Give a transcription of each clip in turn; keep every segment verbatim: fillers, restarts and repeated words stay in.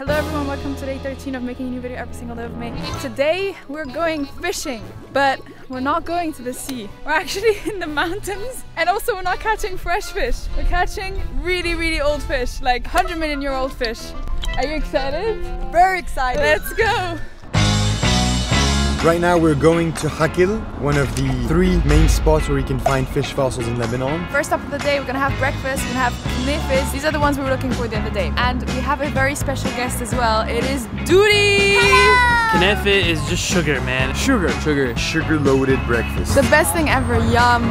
Hello everyone, welcome to day thirteen of making a new video every single day with me. Today we're going fishing, but we're not going to the sea. We're actually in the mountains, and also we're not catching fresh fish. We're catching really, really old fish, like one hundred million year old fish. Are you excited? Very excited. Let's go! Right now we're going to Hakel, one of the three main spots where we can find fish fossils in Lebanon. First up of the day, we're gonna have breakfast, we're gonna have knifes. These are the ones we were looking for the other day. And we have a very special guest as well. It is Duty! Knefe is just sugar, man. Sugar, sugar. Sugar loaded breakfast. The best thing ever, yum!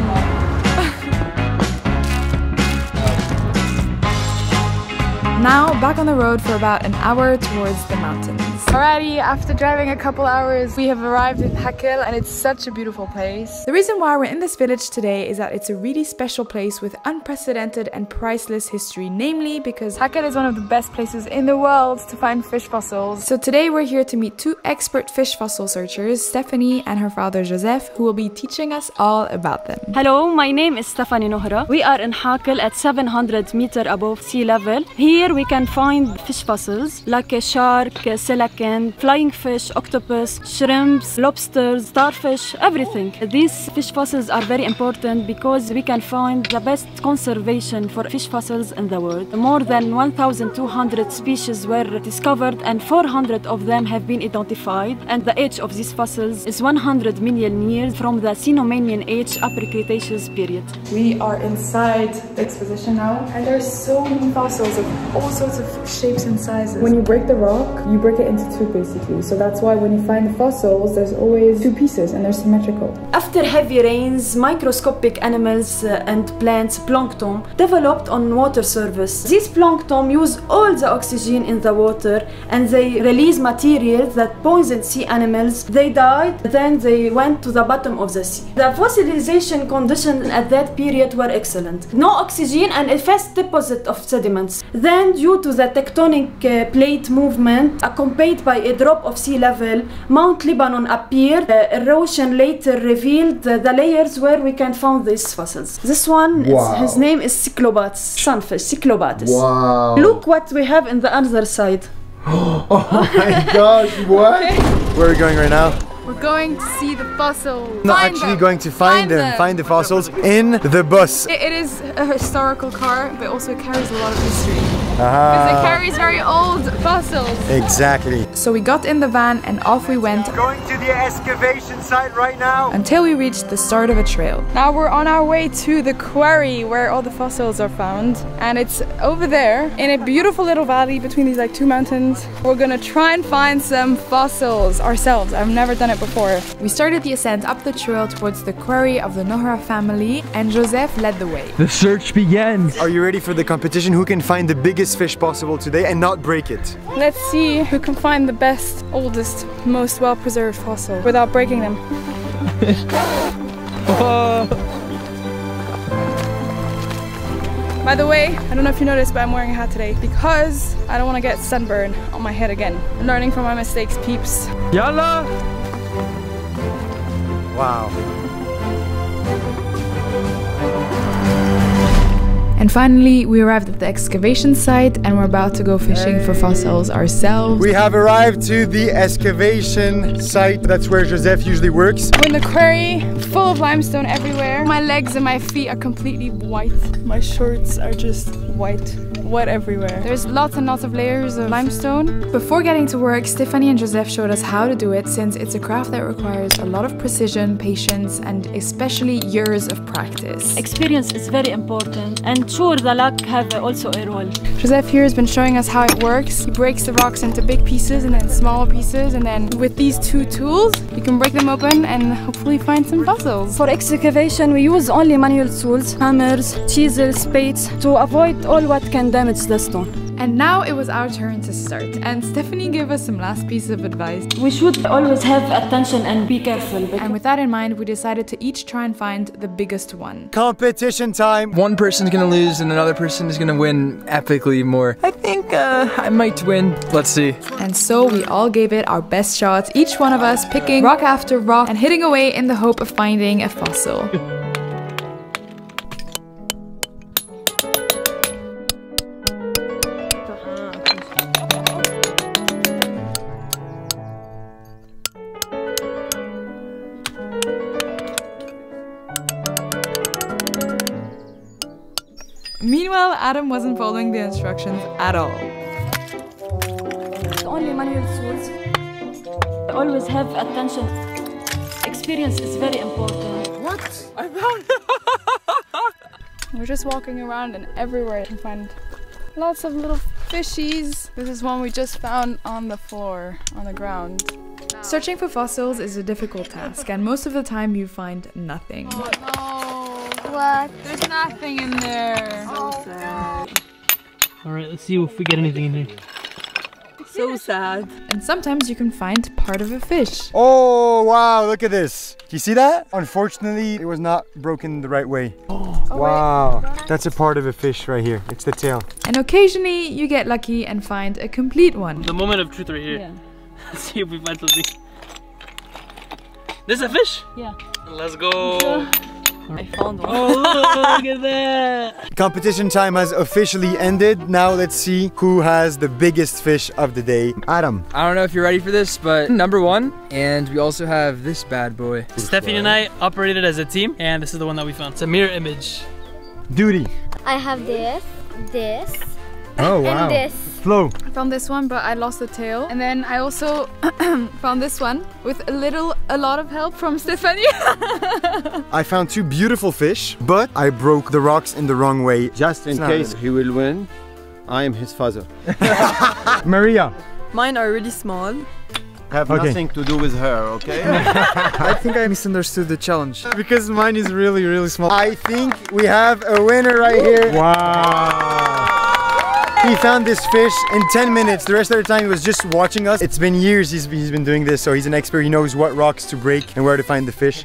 Now back on the road for about an hour towards the mountains. Alrighty, after driving a couple hours, we have arrived in Hakel, and it's such a beautiful place. The reason why we're in this village today is that it's a really special place with unprecedented and priceless history, namely because Hakel is one of the best places in the world to find fish fossils. So today we're here to meet two expert fish fossil searchers, Stephanie and her father Joseph, who will be teaching us all about them. Hello, my name is Stephanie Nohra. We are in Hakel at seven hundred meters above sea level. Here we can find fish fossils like a shark, a silacan, flying fish, octopus, shrimps, lobsters, starfish, everything. These fish fossils are very important because we can find the best conservation for fish fossils in the world. More than one thousand two hundred species were discovered and four hundred of them have been identified, and the age of these fossils is one hundred million years from the Cenomenian age Upper Cretaceous period. We are inside the exposition now, and there's so many fossils of all sorts of shapes and sizes. When you break the rock, you break it into two basically. So that's why when you find the fossils, there's always two pieces and they're symmetrical. After heavy rains, microscopic animals uh, and plants, plankton, developed on water surface. These plankton use all the oxygen in the water and they release materials that poison sea animals. They died, then they went to the bottom of the sea. The fossilization conditions at that period were excellent. No oxygen and a fast deposit of sediments. Then, due to the tectonic uh, plate movement accompanied by a drop of sea level, Mount Lebanon appeared. Uh, erosion later revealed uh, the layers where we can find these fossils. This one, Wow. is, his name is Cyclobatus, sunfish, Cyclobatus. Wow. Look what we have in the other side. Oh my gosh, what? Okay. Where are we going right now? We're going to see the fossils. Not Find actually them. going to find, Find them, them. find the fossils in the bus. It, it is a historical car, but also it carries a lot of history. Because it Ah, carries very old fossils. exactly. So we got in the van and off we went Going to the excavation site right now. until we reached the start of a trail. Now we're on our way to the quarry where all the fossils are found, and it's over there in a beautiful little valley between these like two mountains. We're gonna try and find some fossils ourselves. I've never done it before. We started the ascent up the trail towards the quarry of the Nohra family, and Joseph led the way. The search begins. Are you ready for the competition? Who can find the biggest fish possible today and not break it? Let's see who can find the best, oldest, most well-preserved fossil without breaking them. By the way, I don't know if you noticed, but I'm wearing a hat today because I don't want to get sunburn on my head again. Learning from my mistakes, peeps. Yalla! Wow. And finally, we arrived at the excavation site and we're about to go fishing for fossils ourselves. We have arrived to the excavation site. That's where Joseph usually works. We're in the quarry, full of limestone everywhere. My legs and my feet are completely white. My shorts are just white. Wet everywhere. There's lots and lots of layers of limestone. Before getting to work, Stephanie and Joseph showed us how to do it, since it's a craft that requires a lot of precision, patience, and especially years of practice. Experience is very important, and sure, the luck have also a role. Joseph here has been showing us how it works. He breaks the rocks into big pieces and then smaller pieces, and then with these two tools you can break them open and hopefully find some fossils. For excavation, we use only manual tools, hammers, chisels, spades, to avoid all what can damage the stone. And now it was our turn to start, and Stephanie gave us some last piece of advice. We should always have attention and be careful. And with that in mind, we decided to each try and find the biggest one. Competition time. One person's gonna lose and another person is gonna win epically more. I think uh, I might win. Let's see. And so we all gave it our best shots, each one of us picking rock after rock and hitting away in the hope of finding a fossil. Adam wasn't following the instructions at all. Only manual tools. Always have attention. Experience is very important. What? I found We're just walking around and everywhere you can find lots of little fishies. This is one we just found on the floor, on the ground. Searching for fossils is a difficult task, and most of the time you find nothing. Oh no! What? There's nothing in there. So sad. Alright, let's see if we get anything in here. So sad. And sometimes you can find part of a fish. Oh wow, look at this. Do you see that? Unfortunately, it was not broken the right way. Oh, wow, that's a part of a fish right here. It's the tail. And occasionally you get lucky and find a complete one. The moment of truth right here. Yeah. Let's see if we find something. This is a fish? Yeah. Let's go. I found one. Oh, look at that. Competition time has officially ended. Now let's see who has the biggest fish of the day. Adam. I don't know if you're ready for this, but number one, and we also have this bad boy. Stephanie and I operated as a team, and this is the one that we found. It's a mirror image. Duty. I have this, this, Oh wow. and this. Flo. I found this one, but I lost the tail. And then I also found this one with a little, a lot of help from Stephanie. I found two beautiful fish, but I broke the rocks in the wrong way. Just in It's not case good. he will win, I am his father. Maria. Mine are really small. Have Okay. nothing to do with her, okay? I think I misunderstood the challenge because mine is really, really small. I think we have a winner right here. Wow. He found this fish in ten minutes. The rest of the time he was just watching us. It's been years he's, he's been doing this, so he's an expert. He knows what rocks to break and where to find the fish.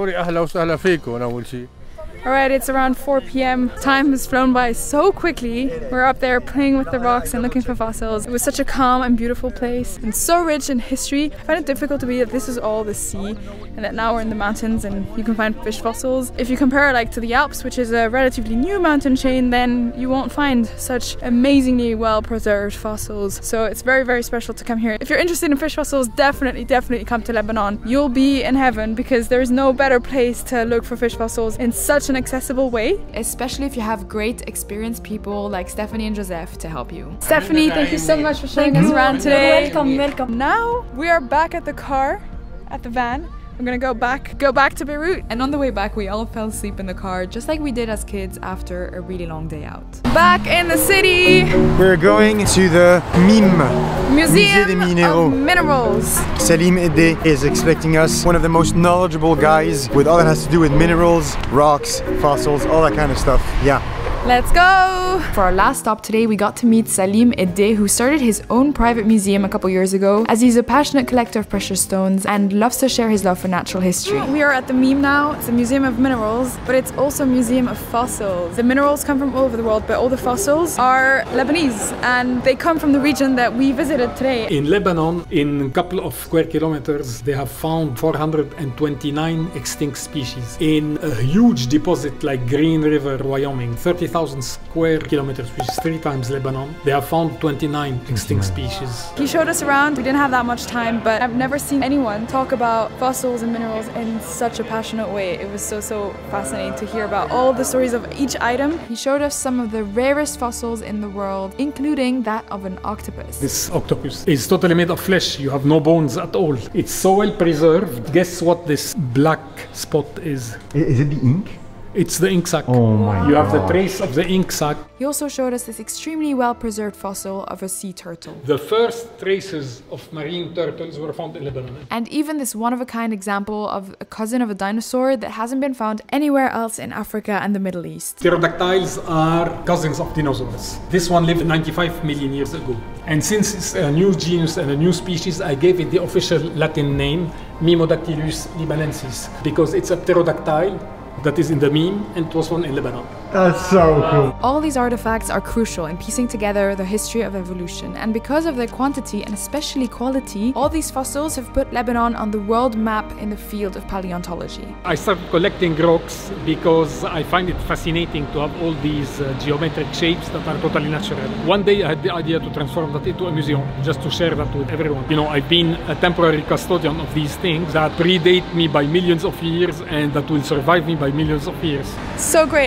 Alright, it's around four p m Time has flown by so quickly. We're up there playing with the rocks and looking for fossils. It was such a calm and beautiful place and so rich in history. I find it difficult to believe that this is all the sea and that now we're in the mountains and you can find fish fossils. If you compare it like to the Alps, which is a relatively new mountain chain, then you won't find such amazingly well preserved fossils. So it's very, very special to come here. If you're interested in fish fossils, definitely, definitely come to Lebanon. You'll be in heaven because there's no better place to look for fish fossils in such an accessible way, especially if you have great experienced people like Stephanie and Joseph to help you. Stephanie, thank you so much for showing us around today. Welcome, welcome. Now we are back at the car, at the van. We're gonna go back, go back to Beirut. And on the way back, we all fell asleep in the car, just like we did as kids after a really long day out. Back in the city, We're going to the M I M, Museum des Minéraux. of Minerals. Salim Eddé is expecting us. One of the most knowledgeable guys with all that has to do with minerals, rocks, fossils, all that kind of stuff. Yeah. Let's go! For our last stop today, we got to meet Salim Eddé, who started his own private museum a couple years ago, as he's a passionate collector of precious stones and loves to share his love for natural history. We are at the M I M now. It's a museum of minerals, but it's also a museum of fossils. The minerals come from all over the world, but all the fossils are Lebanese, and they come from the region that we visited today. In Lebanon, in a couple of square kilometers, they have found four hundred twenty-nine extinct species. In a huge deposit like Green River, Wyoming, thirty thousand square kilometers, which is three times Lebanon, they have found twenty-nine extinct species. He showed us around. We didn't have that much time, but I've never seen anyone talk about fossils and minerals in such a passionate way. It was so, so fascinating to hear about all the stories of each item. He showed us some of the rarest fossils in the world, including that of an octopus. This octopus is totally made of flesh. You have no bones at all. It's so well preserved. Guess what this black spot is? Is it the ink? It's the ink sac. Oh my You have the trace of the ink sac. He also showed us this extremely well-preserved fossil of a sea turtle. The first traces of marine turtles were found in Lebanon. And even this one-of-a-kind example of a cousin of a dinosaur that hasn't been found anywhere else in Africa and the Middle East. Pterodactyls are cousins of dinosaurs. This one lived ninety-five million years ago. And since it's a new genus and a new species, I gave it the official Latin name, Mimodactylus libanensis, because it's a pterodactyl that is in the meme and it was found in Lebanon. That's so cool. All these artifacts are crucial in piecing together the history of evolution, and because of their quantity and especially quality, all these fossils have put Lebanon on the world map in the field of paleontology. I started collecting rocks because I find it fascinating to have all these uh, geometric shapes that are totally natural. One day I had the idea to transform that into a museum, just to share that with everyone. You know, I've been a temporary custodian of these things that predate me by millions of years and that will survive me by millions of years. So great, I'd love to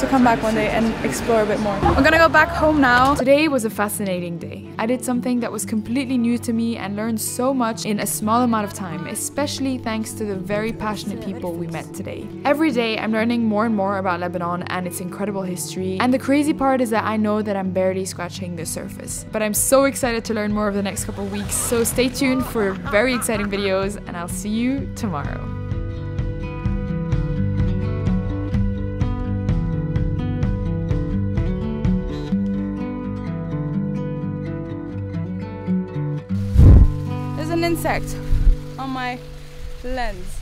come back one day and explore a bit more. I'm gonna go back home now. Today was a fascinating day. I did something that was completely new to me and learned so much in a small amount of time, especially thanks to the very passionate people we met today. Every day I'm learning more and more about Lebanon and its incredible history, and the crazy part is that I know that I'm barely scratching the surface. But I'm so excited to learn more over the next couple of weeks, so stay tuned for very exciting videos, and I'll see you tomorrow. There's an insect on my lens.